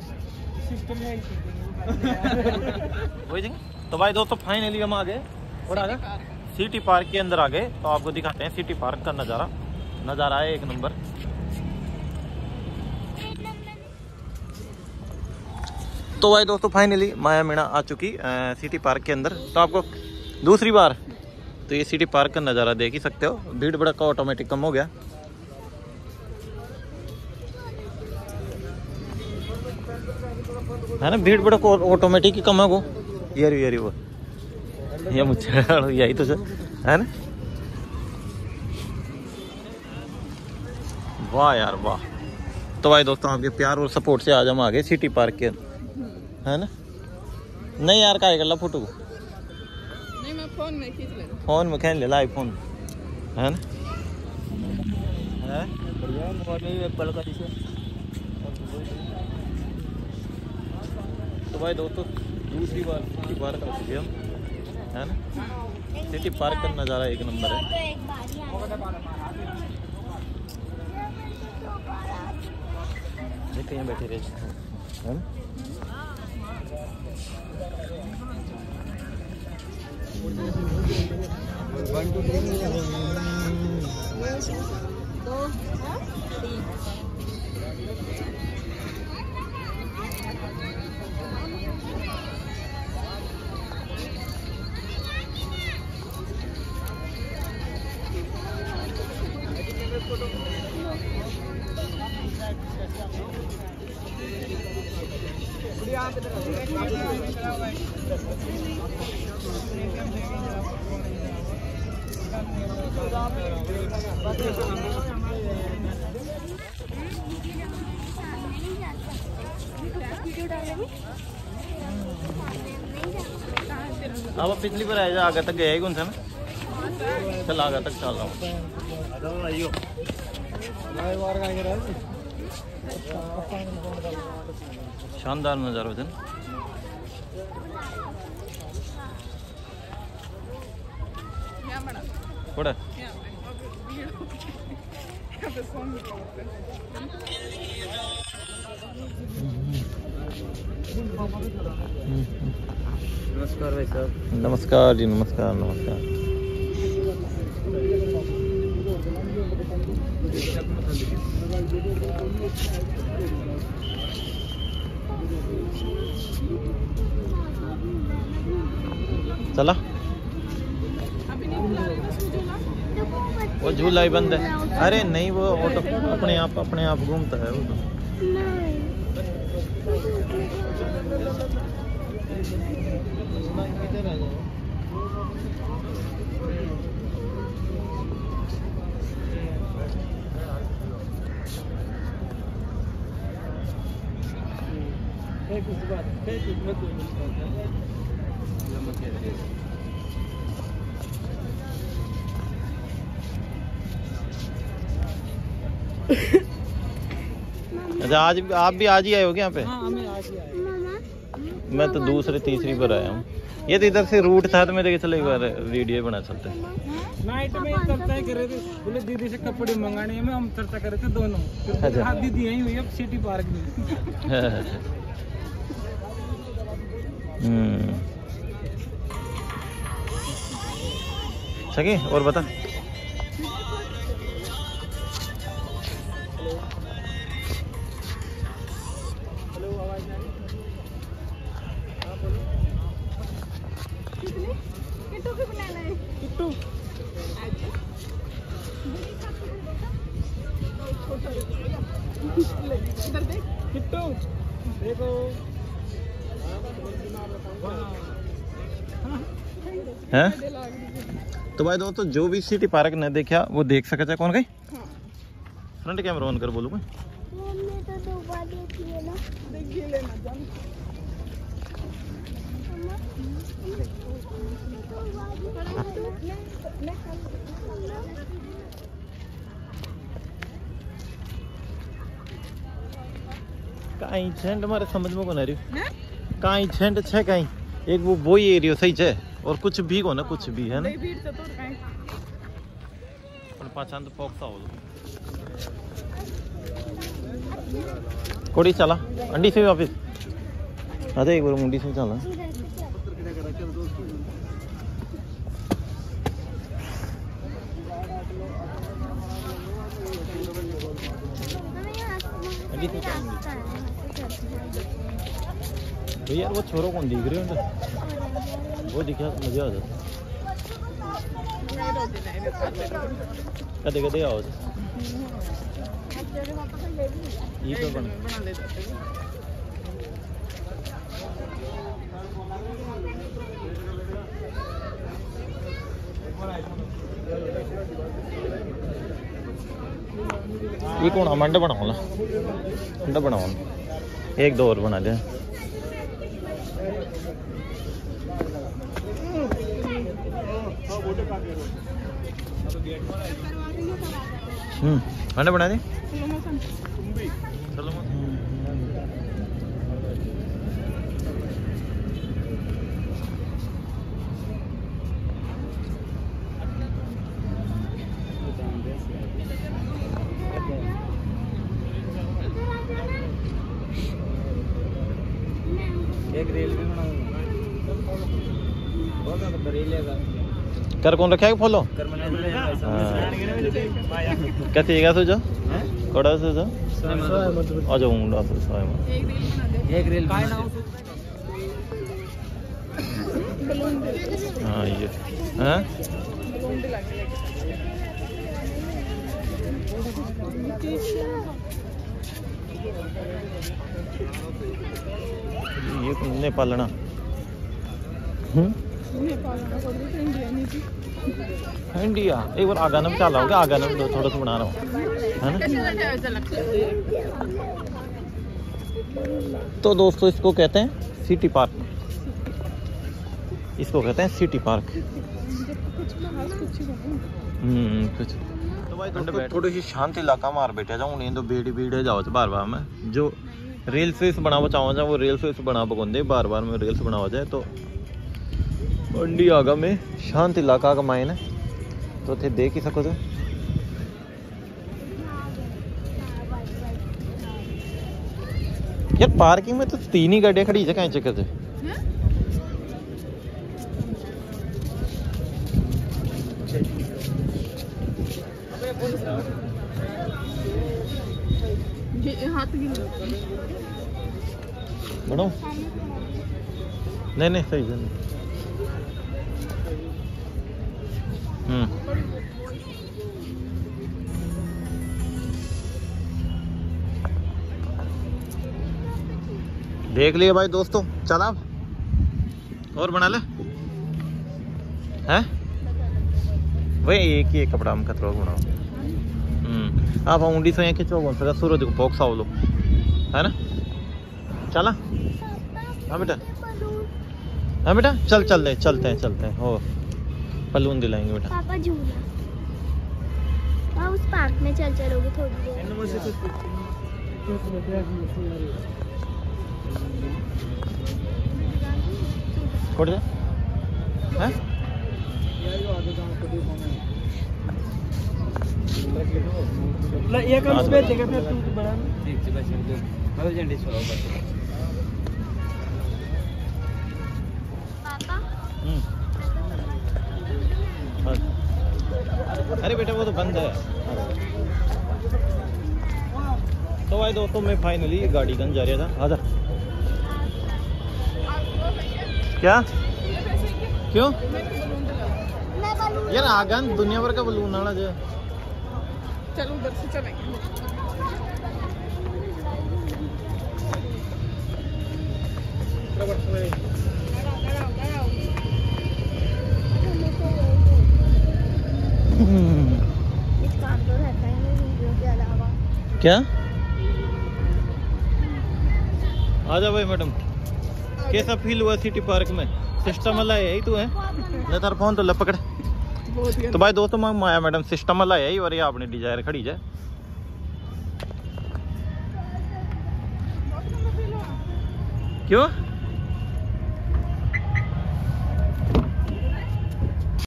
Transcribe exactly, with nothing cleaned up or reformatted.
वही तो भाई दोस्तों फाइनली हम आ गए और आ गए सिटी पार्क के अंदर आ गए। तो आपको दिखाते हैं सिटी पार्क का नज़ारा। नज़ारा है एक नंबर। तो भाई दोस्तों फाइनली माया मीणा आ चुकी आ, सिटी पार्क के अंदर। तो आपको दूसरी बार तो ये सिटी पार्क का नज़ारा देख ही सकते हो। भीड़ भड़का ऑटोमेटिक कम हो गया है ना। भीड़ भड़क ऑटोमेटिक ही कम है वो। यारी यारी वो ये मुझे यही तो है ना। वाह यार वाह। तो भाई दोस्तों आपके प्यार और सपोर्ट से आज हम आ गए सिटी पार्क के है ना। नहीं यार का कर ला फोटो को नहीं मैं फोन में खींच ले फोन में खेल ले ला आईफोन है ना है बढ़िया मोबाइल एप्पल का जैसे। तो भाई दोस्तों दूसरी बार सिटी पार्क आ चुके हम है ना। सिटी पार्क का नज़ारा एक नंबर है। कहीं बैठे रहे है ना। वन टू थ्री दो तीन अब पिछली बार आया आगे तक गया ही कौन सा ना। चल आगे तक चल रहा हूँ। शानदार नज़ारा है थोड़ा नमस्कार भाई साहब। नमस्कार जी नमस्कार नमस्कार। चला वो झूला ही बंद है। अरे नहीं वो ऑटो अपने आप अपने आप घूमता है वो तो। अच्छा आज आप भी आज ही आए हो क्या यहाँ पे? हाँ हमें आज ही आए। मैं तो दूसरी तीसरी बार आया हूँ। ये तो इधर से रूट था तो मैं देखे चलो एक बार वीडियो बना चलते हैं। नाइट में चर्चा ही कर रहे थे बोले दीदी से कपड़े मंगाने में हम चर्चा कर रहे थे दोनों। अच्छा। हाँ दीदी यही हुई अब सिटी पार्क में। हम्म सके और बता। इधर देख किट्टू देखो हैं। तो भाई दोस्तों जो भी सिटी पार्क ने देखा वो देख सकता है। कौन गई फ्रंट कैमरा ऑन कर बोलूँ मैं। कहीं झंड हमारे समझ में कौन आ रही कहीं झंड छे कहीं एक वो वो ही एरिया सही है और कुछ भी को ना कुछ भी है ना। पहचान तो फोक्सा हो कोड़ी चला अंडी से वापस अरे एक बार मुंडी से चला अंडी से भैया वो छोरो कौन दिख रहे हो वो दिखा मजा आ जाता कदे कदे आओ ये तो बन ये कौन मंड बनाओ ना अंडा बनाओ एक दो और बना दे हम्म अंडा बना दे एक रेल भी बनाऊंगा बहुत ज्यादा रेल है कर कौन रखा है फॉलो कर मैंने कैसे है तुझे कोड़ा से जा आ जाओ मुंडा से साय में एक रेल हां ये हैं ये तुमने पालना हम्म इंडिया एक बार आगानम चला होगा आगानम दो थोड़ा सा बना रहा हूँ है ना। तो दोस्तों इसको कहते हैं सिटी पार्क इसको कहते हैं सिटी पार्क हम्म कुछ तो भाई दोस्तों थोड़ी सी शांति इलाका मार बैठे जाऊँ नहीं तो बेड़ी बीड़े जाओ बार बार में जो रील्स वील्स बनावा चाहो जाए वो रील्स वील्स बना पकड़े बार बार में रील्स बनावा जाए तो मंडी आगा में शांत इलाका का मायने तो थे देख ही सको तो यार पार्किंग में तो तीन ही गाड़ियां खड़ी है कहीं चक्कर से बनो नहीं नहीं सही है हम्म देख लिए भाई दोस्तों चला और बना ले हैं वही एक ही एक कपड़ा में कतरो बनाओ हम्म आप ऊँडी से खिंचो कौन सा सूरज को पोक साव लो है ना चला हाँ बेटा हाँ बेटा चल चल रहे चलते हैं चलते हैं हो बलून दिलाएंगे बेटा पापा झूला वहाँ उस पार्क में चल चलोगे थोड़ी देर कोट जा हैं ये कौन से जगह पे तू बड़ा ठीक से बच दो मतलब झंडे छोड़ो बस पापा अरे बेटा वो तो बंद है तो भाई दोस्तों मैं फाइनली गाड़ी गन जा रहा था आधा क्या क्यों यार आगन दुनिया भर का बलून आना जो चलो उधर से चलेंगे क्या आजा भाई मैडम कैसा फील हुआ सिटी पार्क में सिस्टम वाला है यही तो है ले तार फोन तो ले पकड़ तो भाई दोस्तों मैं माया मैडम सिस्टम वाला है और ये अपनी डिजायर खड़ी जाए क्यों